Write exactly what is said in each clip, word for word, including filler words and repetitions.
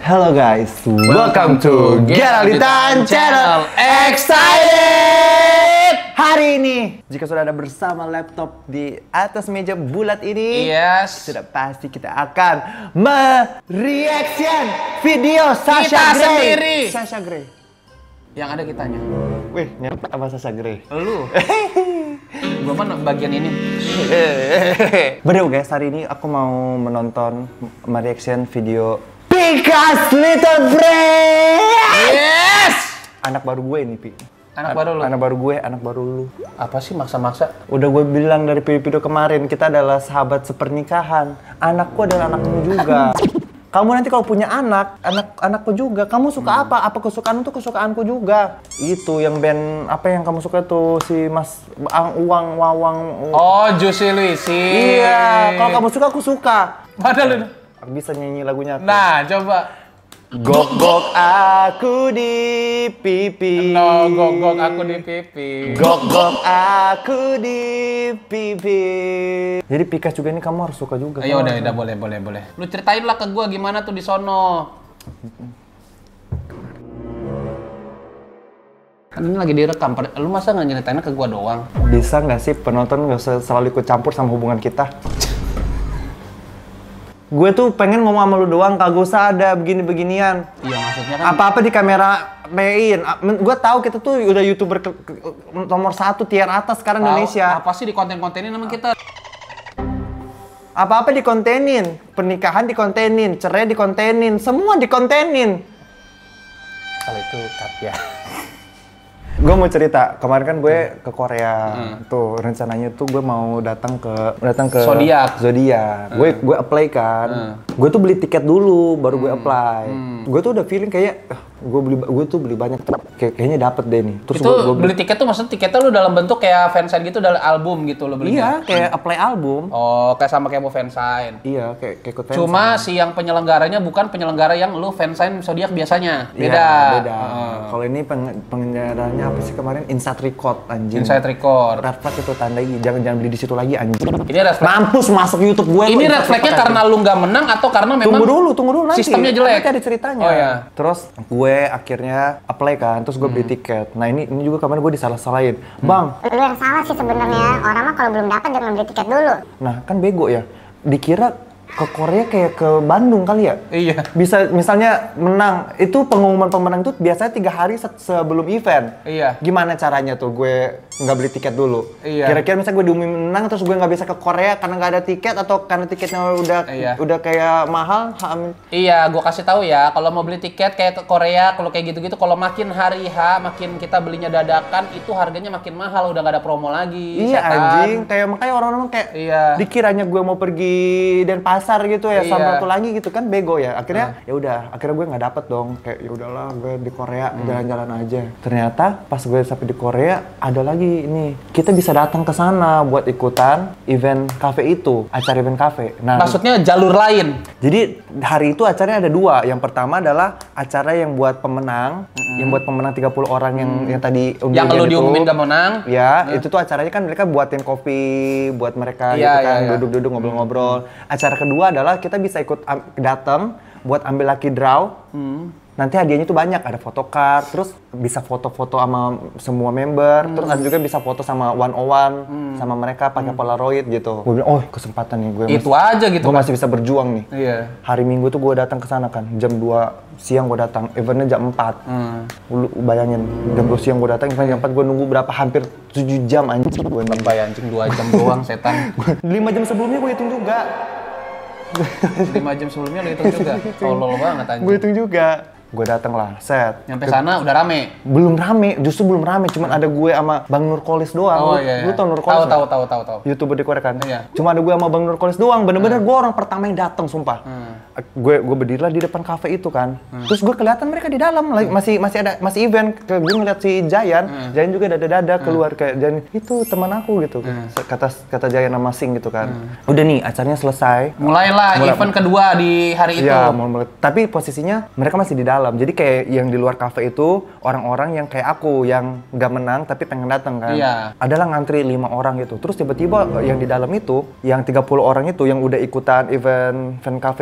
Hello guys, welcome to Geralitan Channel. Excited! Hari ini, jika sudah ada bersama laptop di atas meja bulat ini, yes, sudah pasti kita akan mereaction video Sasha kita Grey. sendiri. Sasha Grey. Yang ada kitanya. Wih, nyerempet sama Sasha Grey. Lu. Gua mana bagian ini. Bener guys, hari ini aku mau menonton mereaction video Pika's Little Friend. Yes! Anak baru gue nih, Pi. Anak baru lu? Anak baru gue, anak baru lu. Apa sih maksa-maksa? Udah gue bilang dari video-video kemarin, kita adalah sahabat sepernikahan. Anakku adalah anakmu juga. Kamu nanti kalau punya anak, anak anakku juga. Kamu suka hmm. apa? Apa kesukaanmu tuh kesukaanku juga. Itu yang band apa yang kamu suka tuh si Mas Ang Uang Wawang. Oh, Juicy Luicy. Iya, kalau kamu suka aku suka. Padahal lu aku bisa nyanyi lagunya. Aku. Nah, coba. Gok-gok aku di pipi. No, gok-gok aku di pipi. Gok-gok aku di pipi. Jadi Pika juga ini kamu harus suka juga. Ayo udah, udah boleh, boleh, boleh. Lu ceritain lah ke gua gimana tuh di sono. Kan ini lagi direkam. Lu masa nggak nyeritainnya ke gua doang? Bisa nggak sih penonton nggak usah selalu ikut campur sama hubungan kita? Gue tuh pengen ngomong sama lu doang, kagak usah ada begini-beginian. Iya, maksudnya kan apa-apa di kamera main. Gue tahu kita tuh udah YouTuber ke, ke, nomor satu tier atas sekarang tau, Indonesia. apa sih di konten-kontenin emang kita? Apa-apa dikontenin, pernikahan dikontenin, cerai dikontenin, semua dikontenin. Kalau itu cut ya. Gue mau cerita, kemarin kan gue ke Korea, hmm. tuh rencananya tuh gue mau datang ke datang ke Zodiac. Zodiac. Hmm. Gue gue apply kan, hmm. gue tuh beli tiket dulu, baru hmm. gue apply. Hmm. Gue tuh udah feeling kayak, uh, gue beli gue tuh beli banyak, kayak kayaknya dapet deh nih. Terus itu gue, gue beli tiket tuh maksudnya tiketnya lu dalam bentuk kayak fansign gitu, dalam album gitu lo belinya? Iya, kayak apply album. Oh, kayak sama kayak mau fansign. Iya, kayak kayak ikut fansign. Cuma si yang penyelenggaranya bukan penyelenggara yang lu fansign Zodiac biasanya. Beda. Iya, beda. Hmm. Kalau ini peng penyelenggaranya apa sih kemarin? Inside Record anjing. Inside Record. Red flag itu tandai, jangan jangan beli di situ lagi anjing. Ini red flag. Mampus masuk YouTube gue. Ini red flagnya karena lu nggak menang atau karena memang tunggu dulu, tunggu dulu nanti. Sistemnya jelek. Nanti ada ceritanya. Oh ya. Terus gue akhirnya apply kan, terus gue hmm. beli tiket. Nah ini ini juga kemarin gue disalah-salahin. Hmm. Bang, lu yang salah sih sebenarnya. Orang mah kalau belum dapat jangan beli tiket dulu. Nah kan bego ya. Dikira ke Korea kayak ke Bandung kali ya? Iya. Bisa misalnya menang, itu pengumuman pemenang itu biasanya tiga hari se sebelum event. Iya. Gimana caranya tuh gue nggak beli tiket dulu? Iya. Kira-kira misalnya gue diumumin menang terus gue nggak bisa ke Korea karena nggak ada tiket atau karena tiketnya udah iya. udah kayak mahal? Ha, iya, gue kasih tahu ya, kalau mau beli tiket kayak ke Korea, kalau kayak gitu-gitu, kalau makin hari H, makin kita belinya dadakan, itu harganya makin mahal, udah nggak ada promo lagi. Iya setan. anjing, kayak makanya orang-orang kayak iya. dikiranya gue mau pergi Denpasar gitu ya, iya. sama satu lagi gitu kan bego ya. Akhirnya uh. ya udah, akhirnya gue nggak dapet dong. Kayak ya udahlah gue di Korea jalan-jalan hmm. aja. Ternyata pas gue sampai di Korea ada lagi ini. Kita bisa datang ke sana buat ikutan event cafe itu, acara event cafe. Nah, maksudnya jalur lain. Jadi hari itu acaranya ada dua. Yang pertama adalah acara yang buat pemenang, mm-hmm. yang buat pemenang tiga puluh orang yang mm. yang tadi yang lu diumumin gak menang. Ya, mm. itu tuh acaranya kan mereka buatin kopi buat mereka yeah, gitu kan, yeah, yeah. duduk-duduk ngobrol-ngobrol. Mm. Acara kedua adalah kita bisa ikut datang buat ambil lucky draw. Mm. Nanti hadiahnya tuh banyak, ada photocard, terus bisa foto-foto sama semua member, hmm. terus ada juga bisa foto sama one on one hmm. sama mereka pakai hmm. Polaroid gitu. Gue bilang, oh kesempatan nih gue. Itu masih, aja gitu. Gue masih bisa berjuang nih. Iya. Hari Minggu tuh gue datang ke sana kan, jam dua siang gue datang, eventnya jam empat. Hmm. Lu bayangin, jam dua siang gue datang, eventnya jam empat gue nunggu berapa hampir tujuh jam anjing. Gue lebay anjing dua jam doang setan. lima jam sebelumnya gue hitung juga. lima jam sebelumnya lo hitung juga. Tolol banget anjing. Gue hitung juga. Gue dateng lah, set. Nyampe sana udah rame? Belum rame, justru belum rame. Cuman ada gue sama Bang Nurkolis doang. Oh iya, iya. Lu tau Nurkolis? Tahu, tahu, tahu, tahu, tahu. YouTuber di Korea kan? Iya. Cuma ada gue sama Bang Nurkolis doang. Bener-bener hmm. gue orang pertama yang dateng, sumpah. Hmm. Gue gue berdiri lah di depan kafe itu kan. Hmm. Terus gue kelihatan mereka di dalam, hmm. masih masih ada masih event. Gue ngeliat si Jayan, hmm. Jayan juga dada-dada keluar hmm. kayak Jayan itu teman aku gitu. Hmm. Kata kata Jayan sama Sing gitu kan. Hmm. Udah nih, acaranya selesai. Mulailah Mulai. event kedua di hari itu. Iya, mulai. Tapi posisinya mereka masih di dalam. Jadi kayak yang di luar kafe itu orang-orang yang kayak aku yang nggak menang tapi pengen datang kan. Iya. Adalah ngantri lima orang gitu. Terus tiba-tiba yang di dalam itu, yang tiga puluh orang itu yang udah ikutan event event cafe itu,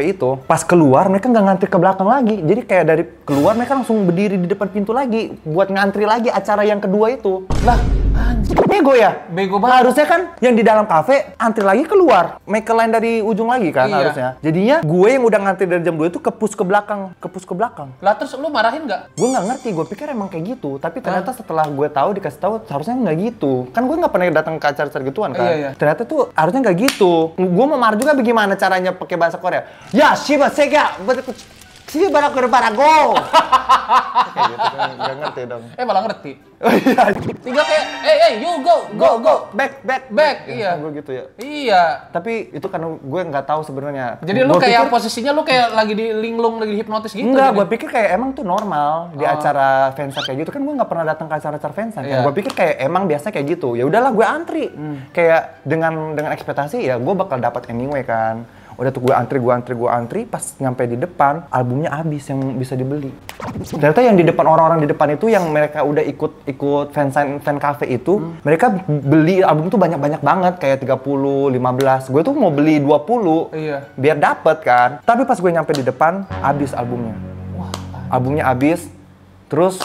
pas keluar mereka nggak ngantri ke belakang lagi. Jadi kayak dari keluar mereka langsung berdiri di depan pintu lagi buat ngantri lagi acara yang kedua itu. Lah, anjir. Bego ya? Bego Nah, banget. harusnya kan yang di dalam kafe antri lagi keluar. Make a line dari ujung lagi kan Iya. harusnya. Jadinya gue yang udah ngantri dari jam dua itu kepus ke belakang, kepus ke belakang. Lah terus lu marahin nggak? Gue nggak ngerti, gue pikir emang kayak gitu. Tapi ternyata setelah gue tahu dikasih tahu harusnya nggak gitu. Kan gue nggak pernah datang ke acara-acara gituan kan. Iya, iya. Ternyata tuh harusnya nggak gitu. Gue mau marah juga bagaimana caranya pakai bahasa Korea. Ya, shiba sega, sih barak berbarago. Kayak gitu kan, nggak ngerti dong. Eh malah ngerti. Oh iya. Tiga kayak, eh eh you go, go, go. Back, back, Back, Ya, iya. Gue gitu ya. Iya. Tapi itu karena gue nggak tahu sebenarnya. Jadi lu Gua kayak pikir- posisinya lu kayak lagi di linglung, lagi di hipnotis gitu. Enggak, jadi. gue pikir kayak emang tuh normal di acara fansa kayak gitu kan gue nggak pernah datang ke acara-acara fansa kan. Iya. Gue pikir kayak emang biasa kayak gitu. Ya udahlah gue antri. Kayak dengan dengan ekspektasi ya gue bakal dapat anyway kan. Udah tuh gue antri, gue antri, gue antri. Pas nyampe di depan, albumnya habis yang bisa dibeli. Ternyata yang di depan orang-orang di depan itu yang mereka udah ikut ikut fan fan cafe itu, mereka beli album tuh banyak-banyak banget kayak tiga puluh, lima belas. Gue tuh mau beli dua puluh. Iya. Biar dapet kan. Tapi pas gue nyampe di depan, habis albumnya. Albumnya habis, terus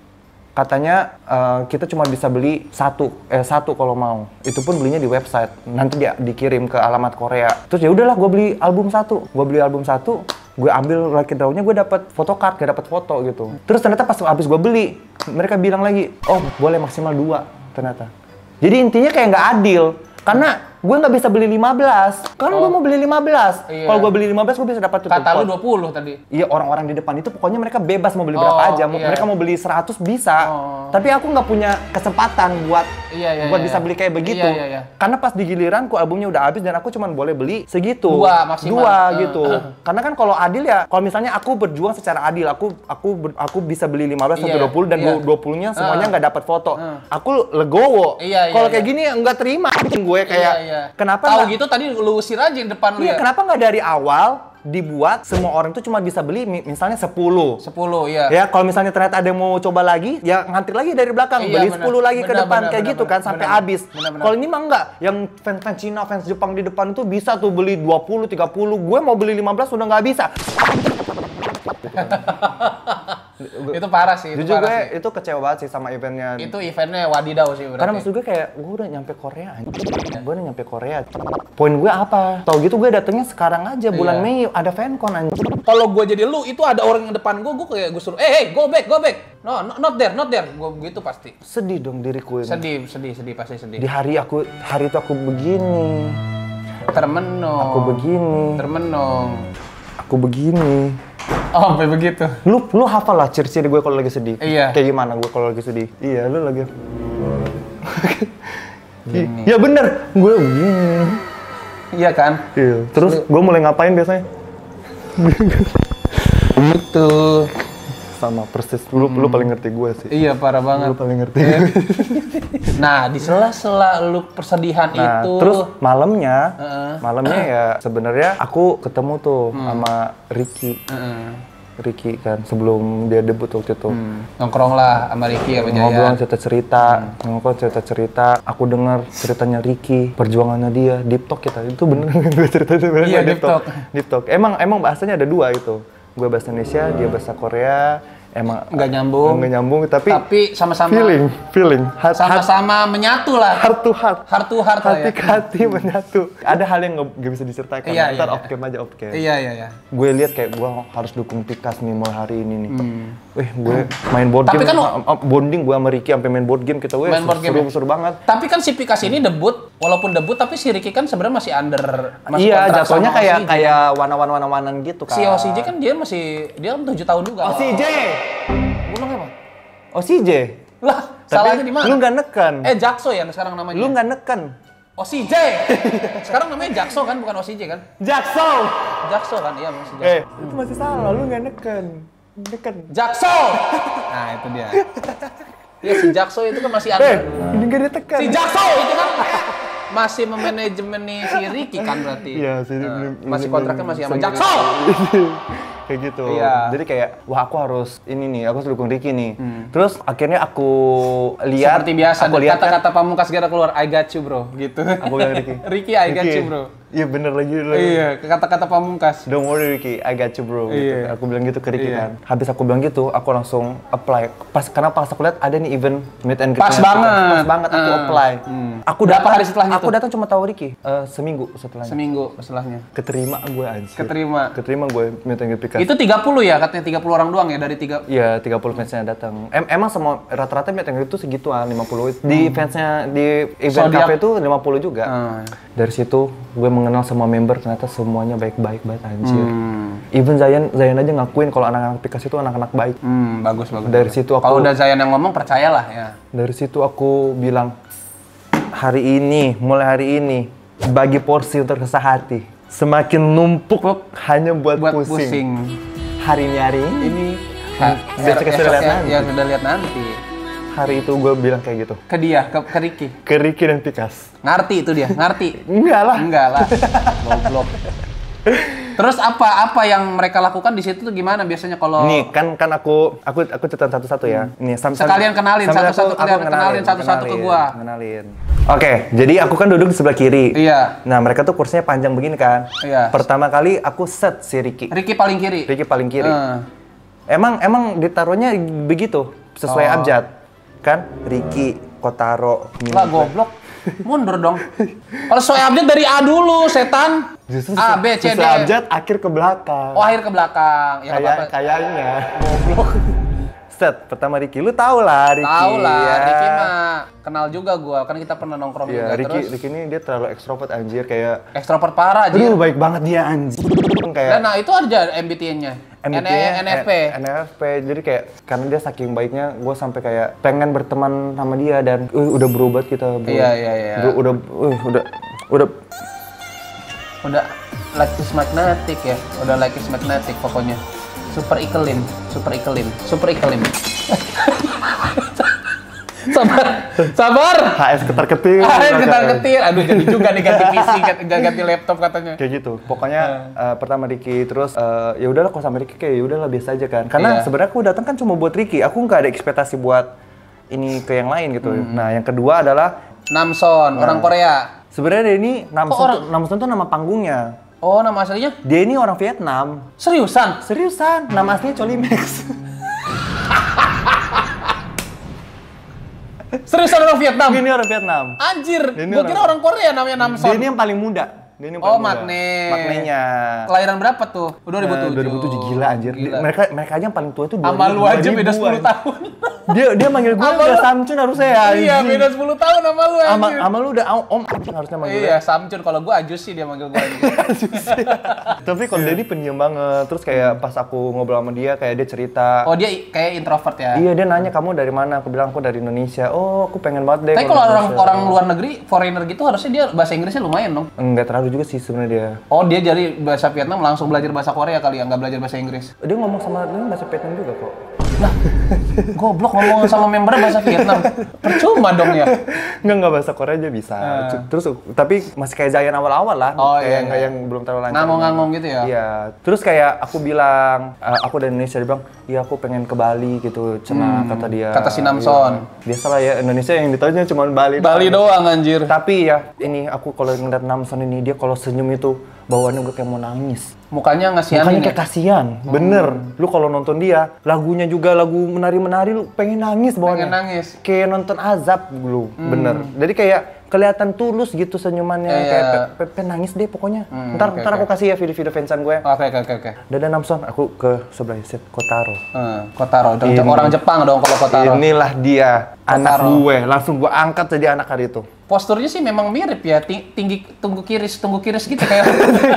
katanya eh, kita cuma bisa beli satu, eh satu kalau mau. Itu pun belinya di website. Nanti dia dikirim ke alamat Korea. Terus ya udahlah, gue beli album satu. Gue beli album satu, gue ambil lucky draw-nya, gue dapet photocard, gak dapet foto gitu. Terus ternyata pas habis gue beli, mereka bilang lagi, oh boleh maksimal dua ternyata. Jadi intinya kayak nggak adil. Karena gue nggak bisa beli lima belas. Karena gue mau beli lima belas. Iya. Kalau gue beli lima belas, gue bisa dapat tuh. Kata lu dua puluh tadi. Iya, orang-orang di depan itu pokoknya mereka bebas mau beli Oh, berapa aja. Mau- iya. Mereka mau beli seratus bisa. Oh. Tapi aku nggak punya kesempatan buat Iya, iya, buat iya, bisa iya. beli kayak begitu. Iya, iya, iya. Karena pas di giliranku albumnya udah habis dan aku cuma boleh beli segitu. Dua maksimal. Dua Eh, gitu. eh. Karena kan kalau adil ya, kalau misalnya aku berjuang secara adil, aku aku ber- aku bisa beli lima belas sampai Iya, dua puluh dan iya. dua puluh-nya semuanya Eh. nggak dapat foto. Eh. Aku legowo. Iya, iya, Kalau iya. kayak gini nggak terima gue kayak Iya, iya. kenapa Tahu nggak- gitu tadi lu usir aja yang depan lu Iya, ya. kenapa nggak dari awal dibuat semua orang itu cuma bisa beli mi- misalnya sepuluh. sepuluh iya. Ya, kalau misalnya ternyata ada yang mau coba lagi, ya ngantri lagi dari belakang, Iya, beli benar. sepuluh lagi ke Benar, depan benar, kayak benar, gitu kan benar, sampai benar. habis. Benar, benar. Kalau ini mah enggak, yang fans-fans Cina, fans Jepang di depan itu bisa tuh beli dua puluh, tiga puluh. Gue mau beli lima belas udah nggak bisa. Itu parah sih, itu Jujur parah gue sih. itu kecewa banget sih sama eventnya. Itu eventnya wadidaw sih berarti. Karena maksud gue kayak, gue udah nyampe Korea anjing. Gue udah nyampe Korea. Poin gue apa? Tau gitu gue datengnya sekarang aja, bulan Iya. Mei ada fancon anjing. Kalau gue jadi lu, itu ada orang yang depan gue, gue kayak gue suruh, eh, hey, go back, go back. No, no, not there, not there. Gue gitu pasti. Sedih dong diriku ini. Sedih, sedih, sedih, pasti sedih. Di hari aku, hari itu aku begini. Termenung. Aku begini. Termenung. Aku begini. Oh, sampai begitu. Lu lu hafal lah ciri-ciri gue kalau lagi sedih. Iya. Kayak gimana gue kalau lagi sedih? Iya, lu lagi. Iya bener, gue begini. Iya kan? Iya. Terus gue mulai ngapain biasanya? Itu. Sama persis. Lu lu paling ngerti gue sih. Iya, parah banget. Lu paling ngerti. Nah, di sela-sela lu persedihan Nah, itu. terus malamnya, Heeh. malamnya ya sebenarnya aku ketemu tuh sama Ricky. Heeh. Ricky kan sebelum dia debut waktu itu. Hmm. Nongkrong lah sama Ricky sama Jaya. Ngobrol cerita-cerita, ngobrol cerita-cerita. Aku dengar ceritanya Ricky, perjuangannya dia, deep talk kita. Itu bener gue cerita itu bener. Iya, deep deep talk. Deep talk. Emang emang bahasanya ada dua itu. Gue bahasa Indonesia, dia bahasa Korea. Emang Nggak nyambung. Nggak nyambung, tapi, Tapi sama-sama feeling, feeling, heart, heart, sama-sama menyatu lah. heart to heart. Heart to heart lah Hati ya. ke hati menyatu. Ada hal yang nggak nggak bisa diceritakan. Iya, Ntar iya, off iya. cam aja off cam. Iya, iya, iya. Gue lihat kayak gue harus dukung Pikas nih mulai hari ini nih. Wih, gue main board Tapi game, kan lo- ah, ah, bonding gue sama Ricky sampai main board game kita. Wih, Main board game seru, ya? seru banget. Tapi kan si Pikas ini debut, walaupun debut tapi si Ricky kan sebenarnya masih under masih Iya, kontrak jatuhnya sama kayak O C J. kayak wana-wana-wana-wanan gitu kan. Si O C J kan dia masih dia kan tujuh tahun juga. O C J. Ulang apa? O C J. Lah, Tapi salahnya di mana? lu nggak neken. Eh, Jakso ya sekarang namanya. Lu nggak neken. O C J. Sekarang namanya Jakso kan, bukan O C J kan? Jakso. Jakso kan, iya masih Jakso. Eh, itu masih salah. Lu nggak neken. Neken. Jakso. Nah, itu dia. Iya, si Jakso itu kan masih Eh, under. ini nggak ditekan. Si Jakso itu kan masih memanajemeni si Ricky kan berarti. Iya, sih. Nah, masih kontraknya masih sama Jakso. Kayak gitu. Iya. Jadi kayak, wah aku harus ini nih, aku harus dukung Ricky nih. Terus akhirnya aku lihat, Seperti biasa, aku lihat kan, kata-kata pamungkas segera keluar, I got you bro, gitu. aku bilang Ricky. Ricky, I got you bro. Iya bener lagi. lagi. Iya, kata-kata pamungkas. Don't worry Ricky, I got you bro. Gitu. Iya. Aku bilang gitu ke Ricky Iya. kan. Habis aku bilang gitu, aku langsung apply. Pas karena pas aku lihat ada nih event meet and greet. Pas banget. Pas banget aku Hmm. apply. Hmm. Aku Berapa datang, hari setelahnya Aku tuh? datang cuma tahu Ricky eh, seminggu setelahnya. Seminggu setelahnya. Keterima gue anjir. Keterima. Keterima gue meet and greet Pikas. Itu tiga puluh ya, katanya tiga puluh orang doang ya dari tiga. Iya, tiga puluh fansnya datang. Em emang semua rata-rata meet and greet itu segituan, lima puluh. Di fansnya di event Zodiac. cafe itu lima puluh juga. Hmm. Dari situ gue mengenal semua member, ternyata semuanya baik-baik banget anjir. Hmm. Even Zayan, Zayan aja ngakuin kalau anak-anak Pikas itu anak-anak baik. Hmm, bagus bagus. Dari bagus. situ aku Kalau udah Zayan yang ngomong percayalah ya. Dari situ aku bilang hari ini, mulai hari ini bagi porsi untuk resah hati. Semakin numpuk hanya buat, Buat pusing. pusing. Hari ini hari ini. Ini Besok kita lihat nanti. Ya sudah lihat nanti. Hari itu gue bilang kayak gitu. Ke dia, ke, ke Ricky. Ke Ricky dan Pikas. Ngerti itu dia, ngerti. Enggak lah. Enggak lah. Goblok. Terus apa apa yang mereka lakukan di situ tuh gimana biasanya kalau Nih kan kan aku aku aku cerita satu-satu ya. Nih sam- sam- Sekalian kenalin sambil satu-satu, aku- aku kenalin, kenalin satu-satu ke kenalin, gua. Kenalin. Oke, jadi aku kan duduk di sebelah kiri. Iya. Nah, mereka tuh kursinya panjang begini kan. Iya. Pertama kali aku set si Ricky. Ricky paling kiri? Ricky paling kiri. Eh. Emang emang ditaruhnya begitu, sesuai Oh. abjad. Kan? Ricky, Kotaro, Lah goblok. Mundur dong. Kalau sesuai update dari A dulu, setan. Justru A, B, C, D. sesuai abjad akhir ke belakang. Oh, akhir ke belakang. Ya nggak Kayak apa-apa. kayaknya. Goblok. Set, pertama Ricky. Lu tau lah Ricky. Tahu lah, ya. Ricky mah kenal juga gua. Kan kita pernah nongkrong Iya, juga. Ricky, Terus Ricky ini dia terlalu ekstrovert anjir kayak ekstrovert parah aja. aduh baik banget dia anjir. Kayak Dan nah itu aja M B T I-nya. M B T-nya, N F P. N F P. Jadi kayak karena dia saking baiknya, gue sampai kayak pengen berteman sama dia dan uh, udah berubah kita. Bro. Iya, iya, iya. Bro, udah, uh, udah, udah. Udah like is magnetic ya. Udah like is magnetic pokoknya. Super iklim, super iklim, super iklim. Sabar, sabar. H S ketar ketir. Ah, ketar ketir. Aduh jadi juga nih ganti P C, ganti, ganti laptop katanya. Kayak gitu. Pokoknya uh, pertama Ricky, terus uh, ya udahlah kok sama Ricky kayak ya udahlah biasa aja kan. Karena Iya. sebenarnya aku datang kan cuma buat Ricky. Aku nggak ada ekspektasi buat ini ke yang lain gitu. Hmm. Nah, yang kedua adalah Namson, orang Korea. sebenarnya dia ini Namson, Kok orang- tuh, Namson tuh nama panggungnya. Oh, nama aslinya? Dia ini orang Vietnam. Seriusan? Seriusan, nama aslinya Cholimex. Seriusan orang Vietnam? Ini orang Vietnam. Anjir, Ini gua orang- kira orang Korea namanya Namson. Dia ini yang paling muda. Dia ini yang Oh, paling muda. Magne. Magnenya. Kelahiran berapa tuh? Oh, dua ribu tujuh. Eh, dua ribu tujuh gila anjir. Gila. Mereka mereka aja yang paling tua itu Sama lu aja beda sepuluh tahun. Dia dia manggil gue Sama udah lu- Samcun harusnya ya. Iya, anjing. beda sepuluh tahun sama lu Sama anjir. sama lu udah om harusnya manggil Iya, Samcun. Kalau gua Ajus sih dia manggil gua. Tapi kalau dia ini pendiam banget. Terus kayak pas aku ngobrol sama dia kayak dia cerita. Oh, dia i- kayak introvert ya? Iya, dia nanya kamu dari mana? Aku bilang aku dari Indonesia. Oh, aku pengen banget deh. Tapi kalau orang Indonesia. orang luar negeri, foreigner gitu harusnya dia bahasa Inggrisnya lumayan dong. enggak terlalu juga sih sebenarnya dia. Oh, dia jadi bahasa Vietnam langsung belajar bahasa Korea kali ya, nggak belajar bahasa Inggris. Dia ngomong sama dia bahasa Vietnam juga kok. Lah, goblok ngomong sama membernya bahasa Vietnam. Percuma dong ya. Enggak, enggak bahasa Korea aja bisa. Terus tapi masih kayak Zayan awal-awal lah. Oh, kayak iya, nggak iya. yang belum terlalu lancar. Ngangong-ngangong gitu ya? Iya. Terus kayak aku bilang, "Eh, aku dari Indonesia." Dia bilang, "Iya, aku pengen ke Bali gitu." Cenah kata dia. Kata si Namson. Iya. Biasalah ya, Indonesia yang ditanya cuma Bali. Bali doang anjir. Tapi ya, ini aku kalau ngeliat Namson ini, dia kalau senyum itu bawaannya gue kayak mau nangis. Mukanya ngasihanin Makanya ya? kayak kasihan, bener. Lu kalau nonton dia, lagunya juga lagu menari-menari, lu pengen nangis bawaannya. Pengen nangis. Kayak nonton azab lu, bener. Jadi kayak kelihatan tulus gitu senyumannya, Iya. kayak pe- pe- pengen nangis deh pokoknya. Hmm, ntar oke, ntar oke. aku kasih ya video-video fansan gue. Oke, oke, oke, oke. Dadah Namson, aku ke sebelah set Kotaro. Hmm, Kotaro, dong. Ini. Orang Jepang dong kalau Kotaro. Inilah dia, anak Kotaro. gue. Langsung gue angkat jadi anak hari itu. Posturnya sih memang mirip ya, Ti- tinggi tunggu kiris, tunggu kiris gitu kayak.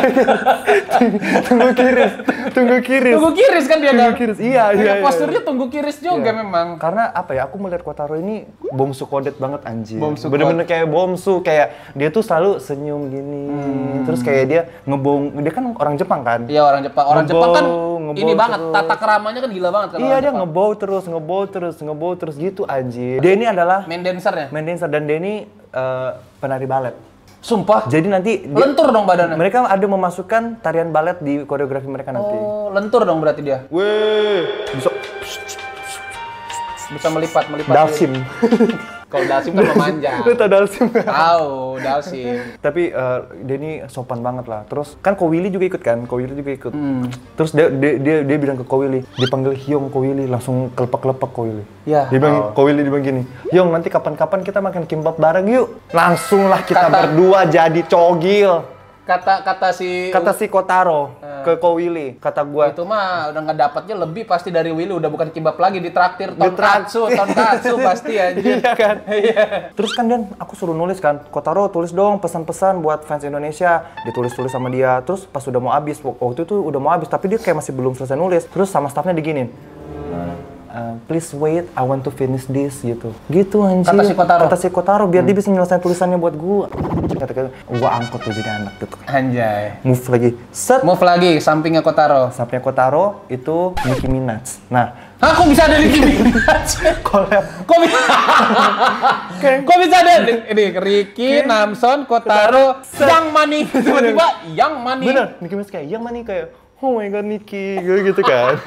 Tunggu kiris, tunggu kiris. Tunggu kiris kan dia Tunggu kan? kiris, iya, Kayak iya, iya. posturnya tunggu kiris juga Iya. memang. Karena apa ya, aku melihat Kotaro ini bomsu kodet banget anjir. Bomsu Bener-bener kayak bomsu, kayak dia tuh selalu senyum gini. Terus kayak dia ngebong, dia kan orang Jepang kan? Iya orang Jepang, orang Ngebow, Jepang kan ngebow ini banget, terus. tata keramanya kan gila banget kan. Iya, orang dia Jepang. ngebow terus, ngebow terus, ngebow terus gitu anjir. Dia ini adalah Main dancer ya? main dancer dan dia ini eh, penari balet. Sumpah. Jadi nanti dia- Lentur dong badannya. mereka ada memasukkan tarian balet di koreografi mereka nanti. Oh, lentur dong berarti dia. Weh, bisa Bisa melipat, melipat. dalsim. Kalau Dalsim kan memanjang. Lu tau Dalsim nggak? Tahu, Dalsim. Tapi uh, dia ini sopan banget lah. Terus kan Ko Willy juga ikut kan, Ko Willy juga ikut. Hmm. Terus dia, dia dia dia bilang ke Ko Willy, dipanggil Hyung Ko Willy, langsung kelepak-kelepak Ko Willy. Ya. Dia bilang Oh. Ko Willy dia bilang gini, Hyung nanti kapan-kapan kita makan kimbap bareng yuk. Langsung lah kita Kata- berdua jadi cogil. Kata kata si Kata si Kotaro ke Ko Willy, kata gua. itu mah udah ngedapatnya lebih pasti dari Willy, udah bukan kimbap lagi, ditraktir Ditraktir. tonkatsu, tonkatsu pasti anjir. Iya kan? Iya. Terus kan Dan, aku suruh nulis kan, Kotaro tulis dong pesan-pesan buat fans Indonesia. Ditulis-tulis sama dia. Terus pas udah mau habis, waktu itu udah mau habis, tapi dia kayak masih belum selesai nulis. Terus sama staffnya diginin, Uh, please wait, I want to finish this gitu. Gitu anjir. Kata si Kotaro? Kata si Kotaro biar dia bisa nyelesain tulisannya buat gua. Kata-kata, gua angkut tuh jadi anak gitu. Anjay. Move lagi. Set. Move lagi sampingnya Kotaro. Sampingnya Kotaro itu Nicki Minaj. Nah, Hah, kok bisa ada Nicki Minaj? collab. Kok bisa? Kok bisa ada? Ini Ricky, Namson, Kotaro, Yang Money. Tiba-tiba Yang Money. Bener, Nicki Minaj kayak, yang mana kayak, oh my god Nicki, gitu kan.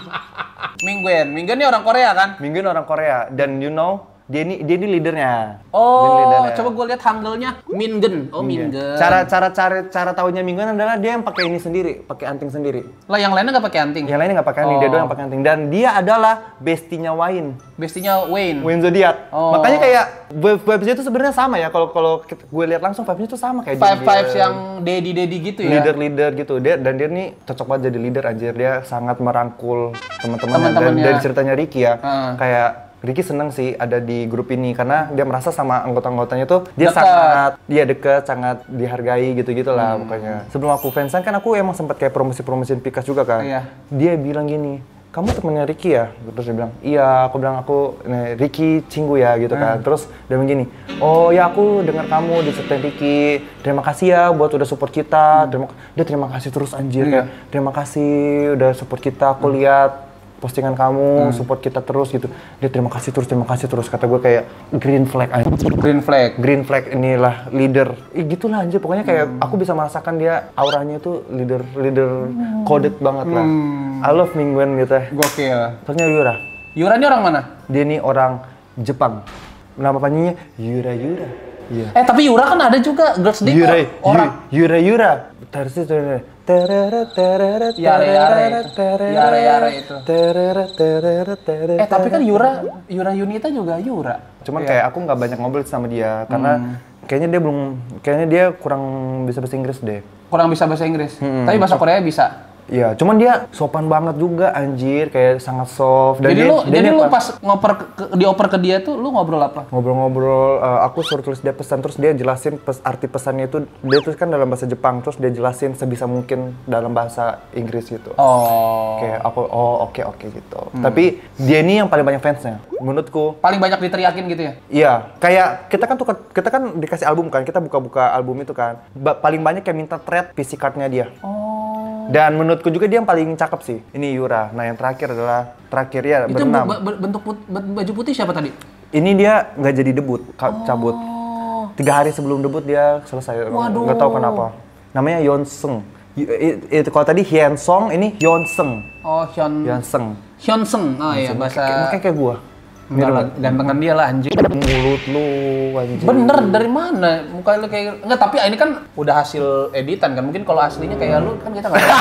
Mingguan, Mingguan ini orang Korea kan? Mingguan orang Korea, dan you know, dia ini dia ini leadernya. Dia Oh, leadernya. coba gue lihat hanggelnya Mingen. Oh, Iya. Mingen. Cara cara cara cara tahunya Mingguan adalah dia yang pakai ini sendiri, pakai anting sendiri. Lah yang lainnya nggak pakai anting. Yang lainnya nggak pakai anting, dia Oh. doang yang pakai anting. Dan dia adalah bestinya Wayne, Bestinya Wayne. Wayne Zodiac. Oh. Makanya kayak vibes-nya itu sebenarnya sama ya. Kalau kalau gue lihat langsung vibes-nya itu sama kayak Five dia- Fives yang daddy-daddy gitu ya. leader-leader gitu. Dia dan dia nih cocok banget jadi leader anjir. Dia sangat merangkul teman-temannya. Dan Teman-temannya. dari ceritanya Ricky ya, Hmm. kayak Ricky seneng sih ada di grup ini karena dia merasa sama anggota-anggotanya tuh dia Dekat. sangat dia deket, sangat dihargai gitu-gitu lah Hmm. pokoknya. Sebelum aku fansan kan aku emang sempat kayak promosi-promosiin Pikas juga kan. Iya. Dia bilang gini, kamu temennya Ricky ya? Terus dia bilang, iya. Aku bilang aku nih, Ricky Cinggu ya gitu kan. Hmm. Terus dia bilang gini, oh ya aku dengar kamu diceritain Ricky. Terima kasih ya buat udah support kita. Terima, dia terima kasih terus anjir. Iya. Kayak, terima kasih udah support kita. Aku lihat postingan kamu, support kita terus gitu. Dia terima kasih terus, terima kasih terus. Kata gue kayak green flag anjir. Green flag. Green flag inilah leader. Ih gitulah anjir. Pokoknya kayak aku bisa merasakan dia auranya itu leader leader coded banget lah. I love Mingguan gitu. Gokil. Terusnya Yura. Yura ini orang mana? Dia ini orang Jepang. Nama panjangnya Yura Yura. Iya. Eh tapi Yura kan ada juga Girls Day Yura, kok orang. Yura Yura. Terus itu tereret tereret Yare Yare itu. Yare Yare itu. tereret tereret tereret. Eh tapi kan Yura Yura Yunita juga Yura. Cuman kayak aku nggak banyak ngobrol sama dia karena kayaknya dia belum kayaknya dia kurang bisa bahasa Inggris deh. Kurang bisa bahasa Inggris. Tapi bahasa Korea bisa. Iya, cuman dia sopan banget juga anjir, kayak sangat soft. Dan Jadi dia, lu dan jadi dia lu pas pas ngoper ke, dioper ke dia tuh lu ngobrol apa? ngobrol-ngobrol, uh, aku suruh tulis dia pesan, terus dia jelasin pes, arti pesannya itu, dia tulis kan dalam bahasa Jepang, terus dia jelasin sebisa mungkin dalam bahasa Inggris gitu. Oh. Kayak aku, oh oke oke gitu. Tapi dia ini yang paling banyak fansnya, menurutku. Paling banyak diteriakin gitu ya? Iya, kayak kita kan tuh kita kan dikasih album kan, kita buka-buka album itu kan. Ba- paling banyak yang minta thread P C card-nya dia. Oh. Dan menurutku juga dia yang paling cakep sih. Ini Yura. Nah yang terakhir adalah terakhir ya Itu berenam. bu- bu- bentuk put- baju putih siapa tadi? Ini dia nggak jadi debut, ka- cabut. Oh. Tiga hari sebelum debut dia selesai. Waduh. Nggak tahu kenapa. Namanya Yeonsung. Y- i- Itu kalau tadi Hyun Song, ini Yeonsung. Oh, Hyun Yeonsung. Hyunseng. Oh iya bahasa Makanya kayak gua. Enggak lah, gantengan dia lah anjing. Mulut lu anjir. Bener, dari mana? Muka lu kayak enggak, tapi ini kan udah hasil editan kan. Mungkin kalau aslinya kayak lu kan kita enggak tahu.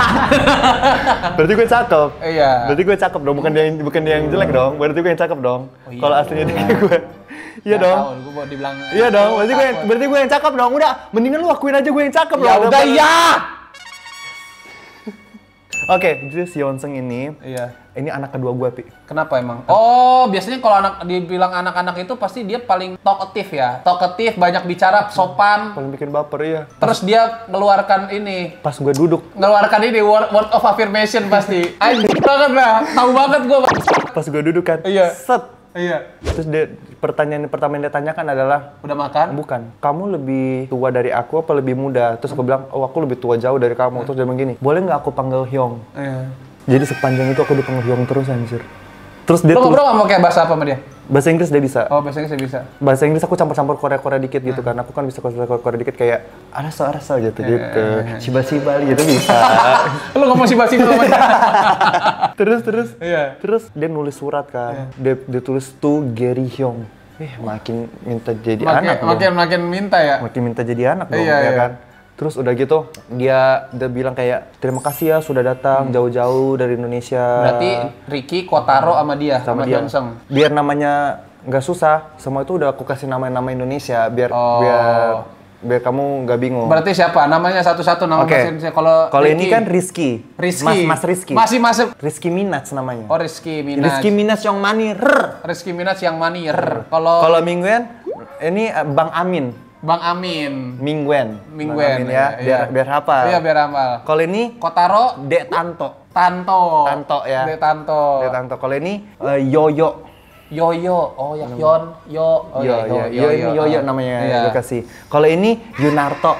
Berarti gue cakep. Iya. Berarti gue cakep dong, bukan dia yang bukan dia yang jelek dong. Berarti gue yang cakep dong. Oh, iya. Kalau aslinya dia kayak gue. Iya Nggak dong. tahu, gua mau dibilang. Iya dong. Berarti gue takut. berarti gue yang cakep dong. Udah, mendingan lu akuin aja gue yang cakep Ya dong. udah Daripada- ya. Oke, jadi si Yeonsung ini, Iya. ini anak kedua gue, Pi. Kenapa emang? Oh, biasanya kalau anak dibilang anak-anak itu pasti dia paling talkative ya. Talkative, banyak bicara, sopan. Paling bikin baper ya. Terus dia ngeluarkan ini, Pas gue duduk, ngeluarkan ini word, word of affirmation pasti. Anjir banget lah, tahu banget gua. pas gue duduk kan, Iya. set. Iya. Terus dia, pertanyaan pertama yang dia tanyakan adalah, Udah makan? bukan, kamu lebih tua dari aku apa lebih muda? Terus aku bilang, oh aku lebih tua jauh dari kamu. Terus dia bilang gini, boleh nggak aku panggil Hyung? Iya. Jadi sepanjang itu aku dipanggil Hyung terus anjir. Terus dia Lu tuh ngobrol nggak mau kayak bahasa apa sama dia? bahasa Inggris dia bisa. Oh, bahasa Inggris saya bisa. Bahasa Inggris aku campur-campur Korea-Korea dikit gitu kan. Aku kan bisa Korea-Korea dikit kayak araso araso gitu gitu. Shiba-shiba gitu bisa. Lu ngomong sih basi sama dia. terus terus Iya. terus dia nulis surat kan. Dia, dia tulis to Gary Hyung. Eh, makin minta jadi makin, anak makin makin minta ya. Makin minta jadi anak dong, iya, ya iya. kan? Terus udah gitu, dia dia bilang kayak terima kasih ya sudah datang Hmm. jauh-jauh dari Indonesia. Berarti Ricky Kotaro sama dia, sama sama dia. Hyunsung. Biar namanya nggak susah, semua itu udah aku kasih nama-nama Indonesia biar Oh. biar biar kamu nggak bingung. Berarti siapa? Namanya satu-satu nama Oke. bahasa Indonesia. Kalau Kalau ini Ricky- kan Rizky. Rizky. Mas Mas Rizky. Masih masuk. Rizky Minaj namanya. Oh, Rizky Minaj. Rizky Minaj yang mani. rrr. Rizky Minaj yang manir. Kalau Kalau mingguan ini eh, Bang Amin. Bang Amin. Mingguan. Mingguan, Bang Amin ya. iya, Biar iya. biar hafal. Iya, biar hafal. Kalau ini Kotaro, Dek Tanto. Tanto. Tanto ya. De Tanto. Dek Tanto. Kalau ini eh, Yoyo. Yoyo. Oh, ya Yon. Yo. Oh, Yo, ya, yo, yo, ini Yoyo Ah, namanya iya. gue kasih. Kalau ini Yunarto.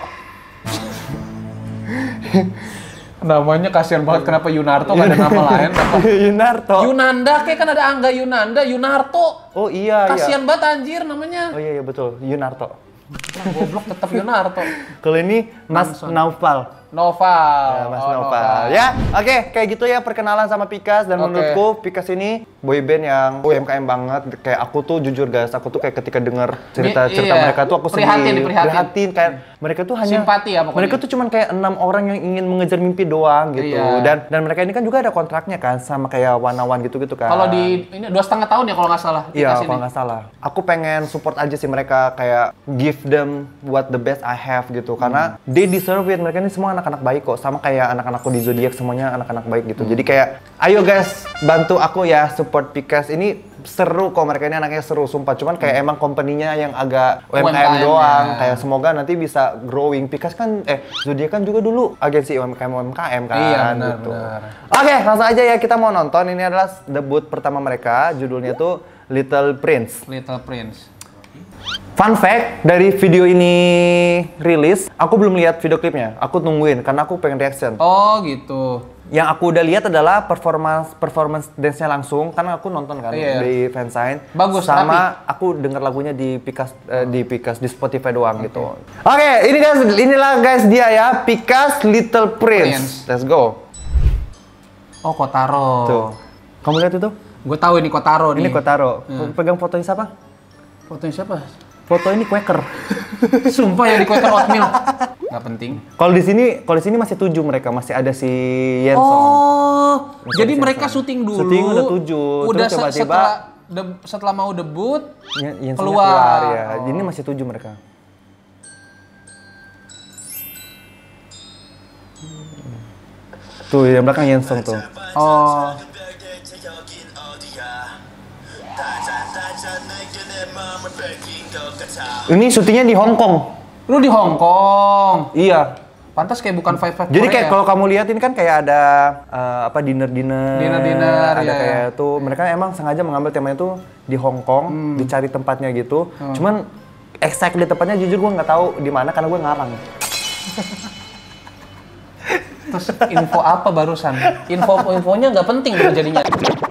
Namanya kasihan banget, kenapa Yunarto nggak ada nama lain? Apa? Yunarto. Yunanda, kayak kan ada Angga Yunanda, Yunarto. Oh iya, iya. Kasihan banget anjir namanya. Oh iya, iya betul. Yunarto. Nah, goblok tetap Yunarto. Kalau ini Mas Namson. Naufal. Noval. Ya, Mas Oh, Naufal. Ya, oke, kayak gitu ya perkenalan sama Pikas dan Oke. menurutku Pikas ini boyband yang U M K M banget. Kayak aku tuh jujur guys, aku tuh kayak ketika dengar cerita-cerita iya. mereka tuh aku sedih, Prihatin, prihatin. kayak mereka tuh hanya Simpati ya pokoknya. mereka tuh cuman kayak enam orang yang ingin mengejar mimpi doang gitu. Iya. Dan dan mereka ini kan juga ada kontraknya kan sama kayak Wanawan gitu-gitu kan. Kalau di ini dua setengah tahun ya kalau nggak salah. Iya, Pikas kalau ini. nggak salah. Aku pengen support aja sih mereka, kayak give them what the best I have gitu. Karena Hmm. they deserve it. Mereka ini semua anak-anak baik kok. Sama kayak anak-anakku di Zodiac, semuanya anak-anak baik gitu. Hmm. Jadi kayak, ayo guys, bantu aku ya support Pikas. Ini seru kok, mereka ini anaknya seru, sumpah. Cuman kayak emang company-nya yang agak U M K M U M K M doang. ya. Kayak semoga nanti bisa growing. Pikas kan, eh Zodiac kan juga dulu agensi U M K M U M K M kan. Iya, benar, gitu. benar. Oke, langsung aja ya kita mau nonton. Ini adalah debut pertama mereka. Judulnya tuh Little Prince. Little Prince. Fun fact, dari video ini rilis, aku belum lihat video klipnya. Aku tungguin karena aku pengen reaction. Oh gitu. Yang aku udah lihat adalah performance performance dance-nya langsung, karena aku nonton kan Iya. di fansign. Bagus, sama aku denger lagunya di Pikas eh, di Pikas di Spotify doang gitu. Oke, ini guys, inilah guys dia ya, Pikas Little Prince. Prince. Let's go. Oh, Kotaro. Tuh. Kamu lihat itu? Gue tahu ini Kotaro nih. Ini Kotaro. Hmm. Pegang fotonya siapa? Fotonya siapa? Foto ini Quaker. Sumpah ya di Quaker Oatmeal. Nggak penting. Kalau di sini, kalau di sini masih tujuh mereka, masih ada si Yensong. Oh, Masih jadi ada mereka Yensong. syuting dulu. Syuting udah tujuh, Udah terus se- tiba-tiba setelah de- setelah mau debut Yen- Yensongnya keluar. keluar ya. Oh. Ini masih tujuh mereka. Tuh yang belakang Yensong tuh. Oh. Ini syutingnya di Hong Kong. Lu di Hong Kong. Iya. Pantas kayak bukan Five Five Jadi Korea. kayak kalau kamu lihat ini kan kayak ada eh, apa dinner-dinner, Dinner-dinner, ada ya. kayak tuh mereka emang sengaja mengambil temanya tuh di Hong Kong, Hmm. dicari tempatnya gitu. Cuman exact di tempatnya jujur gue nggak tahu di mana karena gue ngarang. Terus info apa barusan? Info-infonya nggak penting tuh jadinya.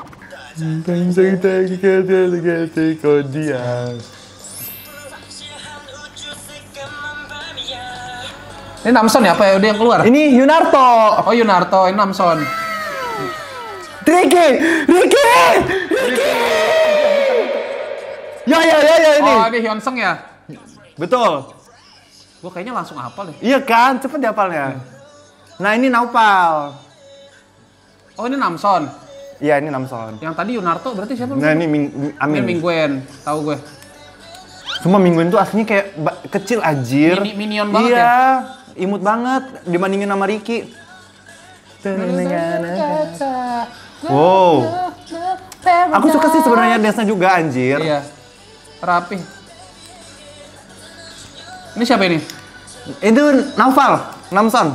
Ini Namson ya? Apa ya? Udah yang keluar? Ini Yunarto. Oh Yunarto, ini Namson. Ricky, Ricky, Ricky. Ya ya ya ya ini. Oh ini Hyunsung ya? Betul. Gue kayaknya langsung hafal ya. Iya kan, cepet dihafalnya. Nah ini Naupal. Oh ini Namson. Iya ini Namson. Yang tadi Yunarto berarti siapa? Nah ini Ming, Ini Amin. Mingguan, tahu gue. Semua Mingguan tuh aslinya kayak ba- kecil anjir. Mini- minion banget iya, ya? imut banget dibandingin sama Ricky. Wow. Aku suka sih sebenarnya dance-nya juga anjir. Iya. Rapi. Ini siapa ini? Itu Naufal, Namson.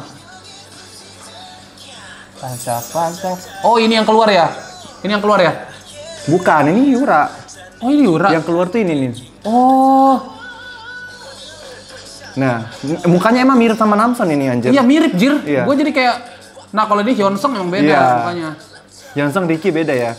Pajak, pajak. Oh ini yang keluar ya? Ini yang keluar ya? Bukan, ini Yura. Oh ini Yura. Yang keluar tuh ini nih. Oh. Nah, m- mukanya emang mirip sama Namson ini anjir. Iya mirip Jir. Iya. Gue jadi kayak. Nah kalau ini Hyunsung emang beda Iya. mukanya. Yang Ricky beda ya.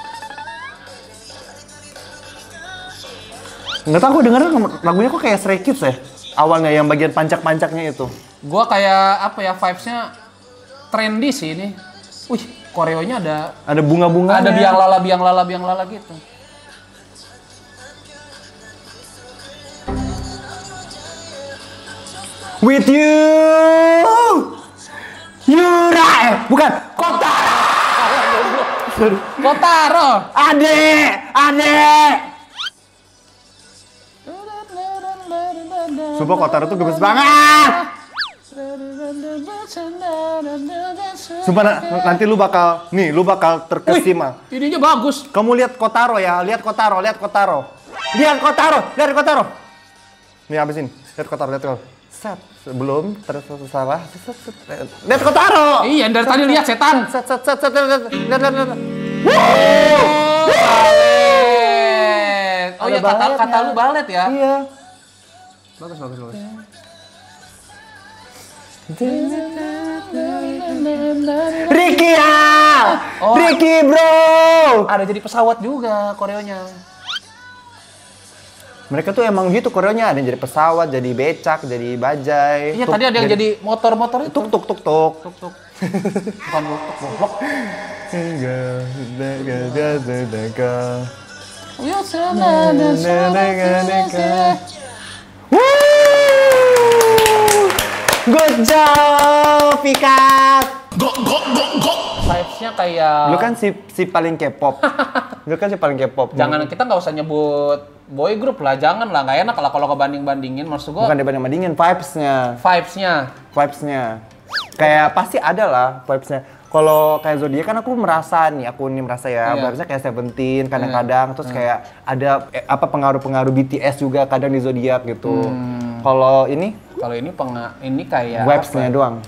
Nggak tahu, aku dengerin lagunya kok kayak Stray Kids ya. Awalnya yang bagian pancak-pancaknya itu. Gue kayak apa ya vibes-nya trendy sih ini. Wih, koreonya ada Ada bunga-bunganya. ada biang lala biang lala biang lala gitu. With you, Yura, eh, bukan, Kotaro. Kotaro. Ade, ade. Sumpah Kotaro tuh gemes banget. Sumpah na- nanti lu bakal, nih lu bakal terkesima. Wih, ininya bagus. Kamu lihat Kotaro ya, lihat Kotaro, lihat Kotaro. Lihat Kotaro, lihat Kotaro. Nih habisin, lihat Kotaro, lihat Kotaro. Set, sebelum tersalah. Lihat Kotaro. Iya, dari tadi lihat setan. Set, set, set, set, lihat, lihat, lihat, lihat. Balet. Oh iya, kata, baletnya. kata lu balet ya? Iya. Bagus, bagus, bagus. Ricky ya, Oh. Ricky bro. Ada jadi pesawat juga koreonya. Mereka tuh emang gitu koreonya, ada yang jadi pesawat, jadi becak, jadi bajai. Iya, Tuk, tadi ada yang jadi motor-motor itu. tuk tuk tuk tuk. Tuk tuk. Bukan tuk goblok. Iya, sana dan Good job, Pikat. vibes-nya kayak Lu kan si si paling K-pop. Lu kan si paling K-pop. jangan kita nggak usah nyebut boy group lah, jangan lah, nggak enak lah kalau ngebanding-bandingin, maksud gua Bukan dibanding-bandingin, vibes-nya. vibes-nya. Vibes-nya. Kayak pasti ada lah vibes-nya. Kalau kayak Zodiac kan aku merasa nih, aku ini merasa ya, Iya. vibes-nya kayak Seventeen kadang-kadang, terus kayak ada eh, apa pengaruh-pengaruh B T S juga kadang di Zodiac gitu. Kalau ini Kalau ini penga ini kayak vibes-nya apa ya? doang.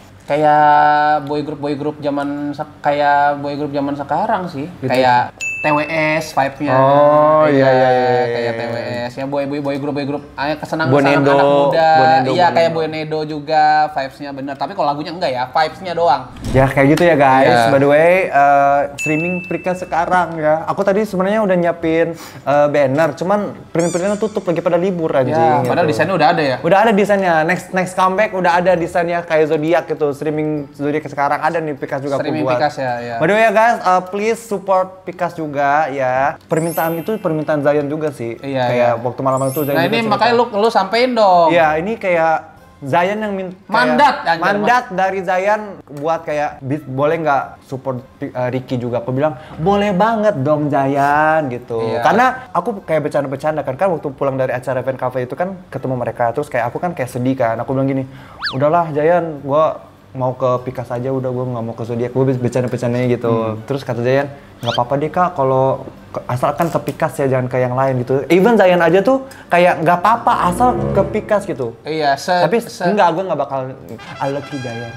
Kayak boy group boy group zaman sek- kayak boy group zaman sekarang sih. Gitu. Kayak T W S vibe-nya. Oh, iya, iya, iya, Kayak iya, T W S ya, boy boy boy group boy group ah, kesenangan Bonedo, anak muda. Bonedo, Iya, kayak Bonedo. Bonedo juga vibes-nya bener. Tapi kalau lagunya enggak ya, vibes-nya doang. Ya kayak gitu ya guys. Iya. By the way, eh, streaming Prika sekarang ya. Aku tadi sebenarnya udah nyiapin eh, banner, cuman print-printnya tutup lagi pada libur anjing. Ya, padahal gitu. desainnya udah ada ya. Udah ada desainnya. Next next comeback udah ada desainnya kayak Zodiac gitu. Streaming Zodiac sekarang ada nih Pikas juga Streaming aku buat. Pikas ya, ya. By the way ya guys, uh, please support Pikas juga ya. Permintaan itu permintaan Zion juga sih. Iya, Kayak iya. waktu malam-malam itu Zion Nah, juga ini cerita. makanya lu lu sampein dong. Iya, ini kayak Zayan yang minta Mandat, anjir, mandat dari Zayan buat kayak "Bi- boleh nggak support uh, Ricky juga?" Aku bilang boleh banget dong Zayan gitu. Iya. Karena aku kayak bercanda-bercanda kan kan waktu pulang dari acara event cafe itu kan ketemu mereka terus kayak aku kan kayak sedih kan. Aku bilang gini, udahlah Zayan, gua mau ke Pikas aja udah, gue nggak mau ke Zodiac, gue bercanda-bercandanya gitu. Hmm. Terus kata Zayan, nggak apa-apa deh kak kalau ke- asalkan ke Pikas ya, jangan ke yang lain gitu. Even Zayan aja tuh kayak nggak apa-apa asal ke Pikas gitu. Iya, se, Tapi se- enggak, gue nggak bakal I love you Zayan.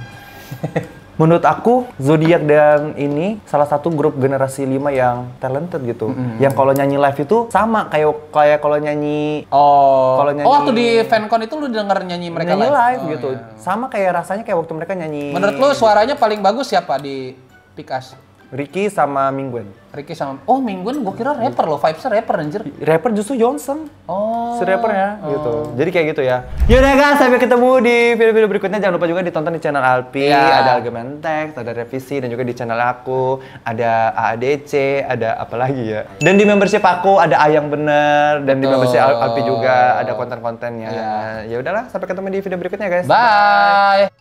Menurut aku Zodiac dan ini salah satu grup generasi lima yang talented gitu. Yang kalau nyanyi live itu sama kayak kayak kalau nyanyi Oh. Kalau nyanyi- Oh, waktu di fancon itu lu denger nyanyi mereka nyanyi live. live Oh, gitu. iya. Sama kayak rasanya kayak waktu mereka nyanyi. Menurut lu suaranya paling bagus siapa di Pikas? Ricky sama Mingguan. Ricky sama Oh, Mingguan gua kira rapper loh, vibes-nya rapper anjir. Rapper justru Johnson. Oh. Si rappernya gitu. Jadi kayak gitu ya. Yaudah guys, sampai ketemu di video-video berikutnya. Jangan lupa juga ditonton di channel Alpi. Iya. Ada Argumentex, ada Revisi, dan juga di channel aku ada A A D C, ada apa lagi ya. Dan di membership aku ada Ayang Bener, dan di Betul. membership Al- Alpi juga ada konten-kontennya. Iya. Ya udahlah, sampai ketemu di video berikutnya guys. Bye.